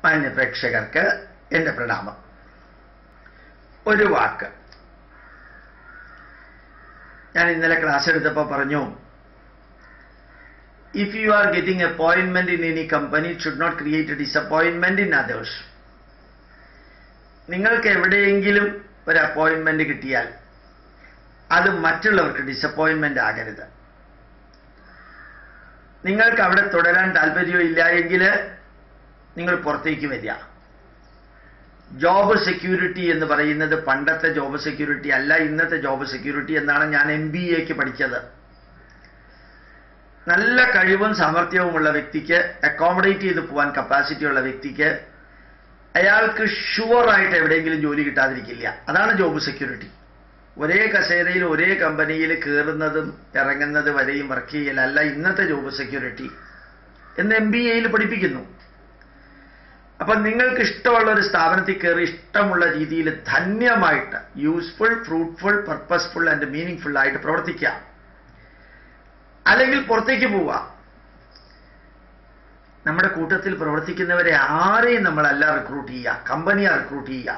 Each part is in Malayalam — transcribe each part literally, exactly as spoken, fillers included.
മാന്യ പ്രേക്ഷകർക്ക് എൻ്റെ പ്രണാമം. ഒരു വാക്ക് ഞാൻ ഇന്നലെ ക്ലാസ് എടുത്തപ്പോൾ പറഞ്ഞു, if you are getting appointment in any company, it should not create a disappointment in others. നിങ്ങൾക്ക് എവിടെയെങ്കിലും ഒരു അപ്പോയിൻമെന്റ് കിട്ടിയാൽ അത് മറ്റുള്ളവർക്ക് ഡിസപ്പോയിൻമെന്റ് ആകരുത്. നിങ്ങൾക്ക് അവിടെ തുടരാൻ താല്പര്യമില്ല എങ്കിൽ നിങ്ങൾ പുറത്തേക്ക് വരിക. ജോബ് സെക്യൂരിറ്റി എന്ന് പറയുന്നത് പണ്ടത്തെ ജോബ് സെക്യൂരിറ്റി അല്ല, ഇന്നത്തെ ജോബ് സെക്യൂരിറ്റി എന്നാണ് ഞാൻ എം ബി എക്ക് പഠിച്ചത്. നല്ല കഴിവും സാമർഥ്യവുമുള്ള വ്യക്തിക്ക്, അക്കോമഡേറ്റ് ചെയ്ത് പോകാൻ കപ്പാസിറ്റി ഉള്ള വ്യക്തിക്ക്, അയാൾക്ക് ഷുവറായിട്ട് എവിടെയെങ്കിലും ജോലി കിട്ടാതിരിക്കില്ല. അതാണ് ജോബ് സെക്യൂരിറ്റി. ഒരേ കസേരയിൽ ഒരേ കമ്പനിയിൽ കയറുന്നതും ഇറങ്ങുന്നത് വരെയും വർക്ക് ചെയ്യലല്ല ഇന്നത്തെ ജോബ് സെക്യൂരിറ്റി എന്ന് എം ബി എയിൽ പഠിപ്പിക്കുന്നു. അപ്പം നിങ്ങൾക്ക് ഇഷ്ടമുള്ള ഒരു സ്ഥാപനത്തിൽ കയറി ഇഷ്ടമുള്ള രീതിയിൽ ധന്യമായിട്ട് useful, fruitful, purposeful and meaningful ആയിട്ട് പ്രവർത്തിക്കാം. അല്ലെങ്കിൽ പുറത്തേക്ക് പോവുക. നമ്മുടെ കൂട്ടത്തിൽ പ്രവർത്തിക്കുന്നവരെ ആരെയും നമ്മളല്ല റിക്രൂട്ട് ചെയ്യുക, കമ്പനിയാ റിക്രൂട്ട് ചെയ്യുക.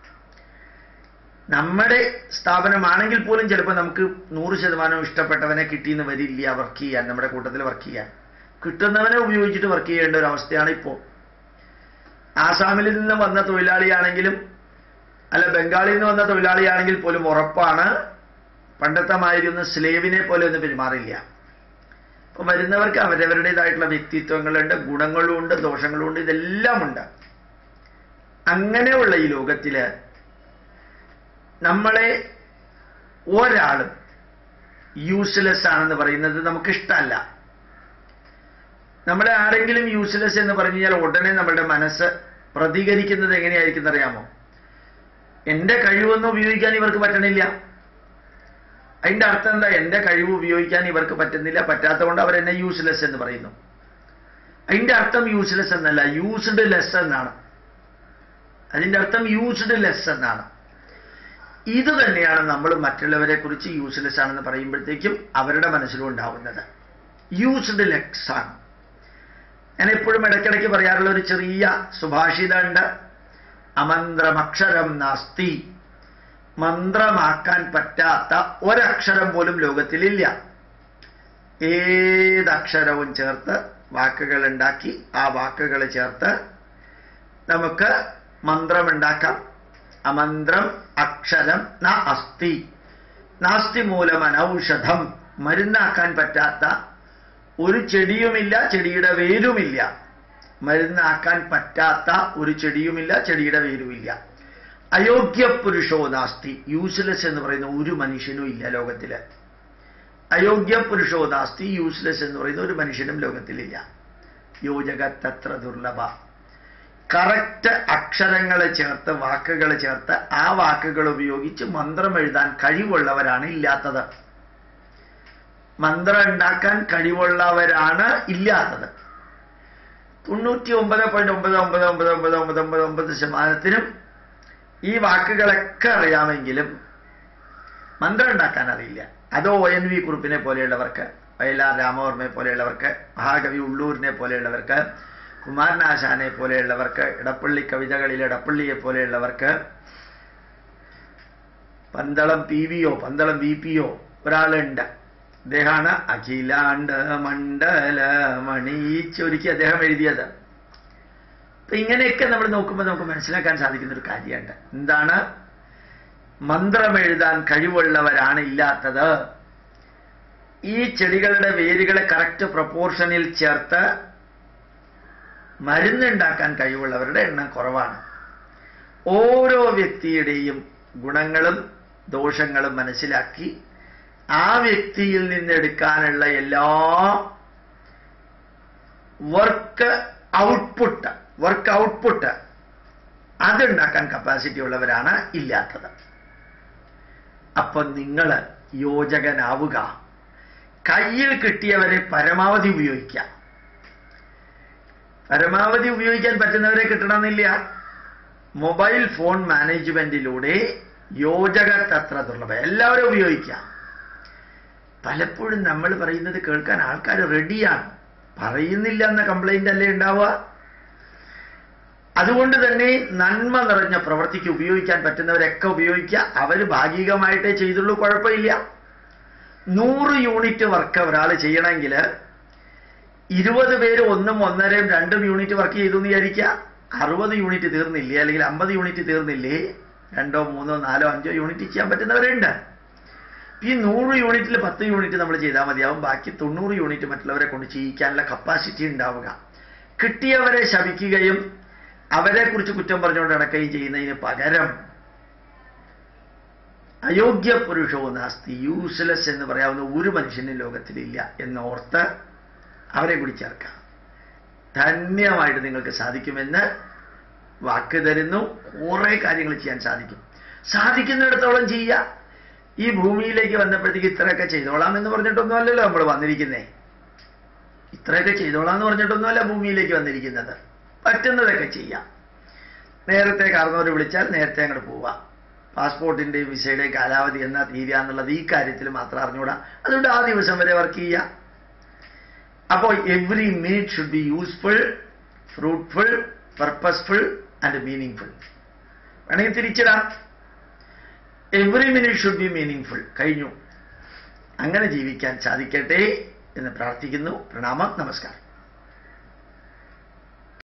നമ്മുടെ സ്ഥാപനമാണെങ്കിൽ പോലും ചിലപ്പോൾ നമുക്ക് നൂറ് ശതമാനം ഇഷ്ടപ്പെട്ടവനെ കിട്ടിയെന്ന് വരില്ല വർക്ക് ചെയ്യാൻ, നമ്മുടെ കൂട്ടത്തിൽ വർക്ക് ചെയ്യാൻ. കിട്ടുന്നവനെ ഉപയോഗിച്ചിട്ട് വർക്ക് ചെയ്യേണ്ട ഒരു അവസ്ഥയാണ് ഇപ്പോൾ. ആസാമിൽ നിന്ന് വന്ന തൊഴിലാളിയാണെങ്കിലും അല്ല ബംഗാളിൽ നിന്ന് വന്ന തൊഴിലാളിയാണെങ്കിൽ പോലും ഉറപ്പാണ് പണ്ടത്തെ മാതിരി ഒന്ന് സ്ലേവിനെ പോലെ ഒന്നും പെരുമാറില്ല. അപ്പൊ വരുന്നവർക്ക് അവരവരുടേതായിട്ടുള്ള വ്യക്തിത്വങ്ങളുണ്ട്, ഗുണങ്ങളും ഉണ്ട്, ദോഷങ്ങളും ഉണ്ട്, ഇതെല്ലാം ഉണ്ട്. അങ്ങനെയുള്ള ഈ ലോകത്തില് നമ്മളെ ഒരാളും യൂസ്ലെസ് ആണെന്ന് പറയുന്നത് നമുക്കിഷ്ടമല്ല. നമ്മളെ ആരെങ്കിലും യൂസ്ലെസ് എന്ന് പറഞ്ഞു കഴിഞ്ഞാൽ ഉടനെ നമ്മളുടെ മനസ്സ് പ്രതികരിക്കുന്നത് എങ്ങനെയായിരിക്കും അറിയാമോ? എന്റെ കഴിവൊന്നും ഉപയോഗിക്കാൻ ഇവർക്ക് പറ്റണില്ല. അതിന്റെ അർത്ഥം എന്താ? എന്റെ കഴിവ് ഉപയോഗിക്കാൻ ഇവർക്ക് പറ്റുന്നില്ല, പറ്റാത്തതുകൊണ്ട് അവർ എന്നെ യൂസ്ലെസ് എന്ന് പറയുന്നു. അതിന്റെ അർത്ഥം യൂസ്ലെസ് എന്നല്ല, യൂസ്ഡ് ലെസ് എന്നാണ്. അതിന്റെ അർത്ഥം യൂസ്ഡ് ലെസ് എന്നാണ്. ഇത് തന്നെയാണ് നമ്മൾ മറ്റുള്ളവരെ കുറിച്ച് യൂസ്ലെസ് ആണെന്ന് പറയുമ്പോഴത്തേക്കും അവരുടെ മനസ്സിലും ഉണ്ടാവുന്നത്. യൂസ്ഡ് ലെസ് ആണ്. ഞാൻ എപ്പോഴും ഇടയ്ക്കിടയ്ക്ക് പറയാറുള്ള ഒരു ചെറിയ സുഭാഷിതമുണ്ട്, അമന്ത്രമക്ഷരം നാസ്തി. മന്ത്രമാക്കാൻ പറ്റാത്ത ഒരക്ഷരം പോലും ലോകത്തിലില്ല. ഏതക്ഷരവും ചേർത്ത് വാക്കുകൾ ഉണ്ടാക്കി ആ വാക്കുകൾ ചേർത്ത് നമുക്ക് മന്ത്രമുണ്ടാക്കാം. അമന്ത്രം അക്ഷരം ന അസ്തി. നാസ്തി മൂലം അനൗഷധം. മരുന്നാക്കാൻ പറ്റാത്ത ഒരു ചെടിയുമില്ല, ചെടിയുടെ വേരുമില്ല. മരുന്നാക്കാൻ പറ്റാത്ത ഒരു ചെടിയുമില്ല, ചെടിയുടെ വേരുമില്ല. അയോഗ്യ പുരുഷോ നാസ്തി. യൂസ്ലെസ് എന്ന് പറയുന്ന ഒരു മനുഷ്യനും ഇല്ല ലോകത്തില്. അയോഗ്യ പുരുഷോ നാസ്തി. യൂസ്ലെസ് എന്ന് പറയുന്ന ഒരു മനുഷ്യനും ലോകത്തിലില്ല. യോജകത്തത്ര ദുർലഭ. കറക്റ്റ് അക്ഷരങ്ങൾ ചേർത്ത് വാക്കുകൾ ചേർത്ത് ആ വാക്കുകൾ ഉപയോഗിച്ച് മന്ത്രം എഴുതാൻ കഴിവുള്ളവരാണ് ഇല്ലാത്തത്. മന്ത്രം ഉണ്ടാക്കാൻ കഴിവുള്ളവരാണ് ഇല്ലാത്തത്. തൊണ്ണൂറ്റി ഒമ്പത് പോയിന്റ് ഒമ്പത് ഒമ്പത് ഒമ്പത് ഒമ്പത് ഒമ്പത് ഒമ്പത് ഒമ്പത് ശതമാനത്തിനും ഈ വാക്കുകളൊക്കെ അറിയാമെങ്കിലും മന്ത്രം ഉണ്ടാക്കാൻ അറിയില്ല. അതോ ഒ എൻ വി കുറുപ്പിനെ പോലെയുള്ളവർക്ക്, വയലാർ രാമവർമ്മയെ പോലെയുള്ളവർക്ക്, മഹാകവി ഉള്ളൂരിനെ പോലെയുള്ളവർക്ക്, കുമാരനാശാനെ പോലെയുള്ളവർക്ക്, ഇടപ്പള്ളി കവിതകളിൽ ഇടപ്പള്ളിയെ പോലെയുള്ളവർക്ക്, പന്തളം പി വിയോ പന്തളം വി പിയോ ഒരാളുണ്ട്. അദ്ദേഹമാണ് അഖിലാണ്ട് മണ്ഡല മണിച്ചൊരുക്കി അദ്ദേഹം എഴുതിയത്. അപ്പൊ ഇങ്ങനെയൊക്കെ നമ്മൾ നോക്കുമ്പോൾ നമുക്ക് മനസ്സിലാക്കാൻ സാധിക്കുന്ന ഒരു കാര്യമുണ്ട്. എന്താണ്? മന്ത്രം എഴുതാൻ കഴിവുള്ളവരാണ് ഇല്ലാത്തത്. ഈ ചെടികളുടെ വേരുകളെ കറക്റ്റ് പ്രൊപ്പോർഷനിൽ ചേർത്ത് മരുന്നുണ്ടാക്കാൻ കഴിവുള്ളവരുടെ എണ്ണം കുറവാണ്. ഓരോ വ്യക്തിയുടെയും ഗുണങ്ങളും ദോഷങ്ങളും മനസ്സിലാക്കി ആ വ്യക്തിയിൽ നിന്ന് എടുക്കാനുള്ള എല്ലാ വർക്ക് ഔട്ട്പുട്ട് വർക്ക് ഔട്ട്പുട്ട് അതുണ്ടാക്കാൻ കപ്പാസിറ്റി ഉള്ളവരാണ് ഇല്ലാത്തത്. അപ്പൊ നിങ്ങൾ യോജകനാവുക. കയ്യിൽ കിട്ടിയവരെ പരമാവധി ഉപയോഗിക്കുക. പരമാവധി ഉപയോഗിക്കാൻ പറ്റുന്നവരെ കിട്ടണമെന്നില്ല. മൊബൈൽ ഫോൺ മാനേജ്മെന്റിലൂടെ യോജകത്തത്ര ദുർലഭം. എല്ലാവരും ഉപയോഗിക്കുക. പലപ്പോഴും നമ്മൾ പറയുന്നത് കേൾക്കാൻ ആൾക്കാർ റെഡിയാണ്, പറയുന്നില്ല എന്ന കംപ്ലൈന്റ് അല്ലേ ഉണ്ടാവുക. അതുകൊണ്ട് തന്നെ നന്മ നിറഞ്ഞ പ്രവൃത്തിക്ക് ഉപയോഗിക്കാൻ പറ്റുന്നവരൊക്കെ ഉപയോഗിക്കുക. അവർ ഭാഗികമായിട്ടേ ചെയ്തുള്ളൂ, കുഴപ്പമില്ല. നൂറ് യൂണിറ്റ് വർക്ക് ഒരാൾ ചെയ്യണമെങ്കിൽ ഇരുപത് പേര് ഒന്നും ഒന്നരയും രണ്ടും യൂണിറ്റ് വർക്ക് ചെയ്തു എന്ന് വിചാരിക്കുക. അറുപത് യൂണിറ്റ് തീർന്നില്ലേ, അല്ലെങ്കിൽ അമ്പത് യൂണിറ്റ് തീർന്നില്ലേ, രണ്ടോ മൂന്നോ നാലോ അഞ്ചോ യൂണിറ്റ് ചെയ്യാൻ പറ്റുന്നവരുണ്ട്. ഈ നൂറ് യൂണിറ്റിൽ പത്ത് യൂണിറ്റ് നമ്മൾ ചെയ്താൽ മതിയാവും. ബാക്കി തൊണ്ണൂറ് യൂണിറ്റ് മറ്റുള്ളവരെ കൊണ്ട് ചെയ്യിക്കാനുള്ള കപ്പാസിറ്റി ഉണ്ടാവുക. കിട്ടിയവരെ ശപിക്കുകയും അവരെ കുറിച്ച് കുറ്റം പറഞ്ഞുകൊണ്ട് നടക്കുകയും ചെയ്യുന്നതിന് പകരം അയോഗ്യ പുരുഷവും നാസ്തി, യൂസ്ലെസ് എന്ന് പറയാവുന്ന ഒരു മനുഷ്യനും ലോകത്തിലില്ല എന്നോർത്ത് അവരെ കൂടി ചേർക്കാം. ധന്യമായിട്ട് നിങ്ങൾക്ക് സാധിക്കുമെന്ന് വാക്ക് തരുന്നു. കുറേ കാര്യങ്ങൾ ചെയ്യാൻ സാധിക്കും. സാധിക്കുന്നിടത്തോളം ചെയ്യുക. ഈ ഭൂമിയിലേക്ക് വന്നപ്പോഴത്തേക്ക് ഇത്രയൊക്കെ ചെയ്തോളാം എന്ന് പറഞ്ഞിട്ടൊന്നും അല്ലല്ലോ നമ്മൾ വന്നിരിക്കുന്നേ. ഇത്രയൊക്കെ ചെയ്തോളാം എന്ന് പറഞ്ഞിട്ടൊന്നുമല്ല ഭൂമിയിലേക്ക് വന്നിരിക്കുന്നത്. പറ്റുന്നതൊക്കെ ചെയ്യാം. നേരത്തെ കാരണവർ വിളിച്ചാൽ നേരത്തെ അങ്ങോട്ട് പോവാം. പാസ്പോർട്ടിൻ്റെയും വിസയുടെയും കാലാവധി എന്നാ തീരുക എന്നുള്ളത് ഈ കാര്യത്തിൽ മാത്രം അറിഞ്ഞുകൂടാ. അതുകൊണ്ട് ആ ദിവസം വരെ വർക്ക് ചെയ്യുക. അപ്പോൾ every minute should be useful, fruitful, purposeful and meaningful. വേണമെങ്കിൽ തിരിച്ചിടാം. Every minute should be meaningful. കഴിഞ്ഞു. അങ്ങനെ ജീവിക്കാൻ സാധിക്കട്ടെ എന്ന് പ്രാർത്ഥിക്കുന്നു. പ്രണാമം. നമസ്കാരം.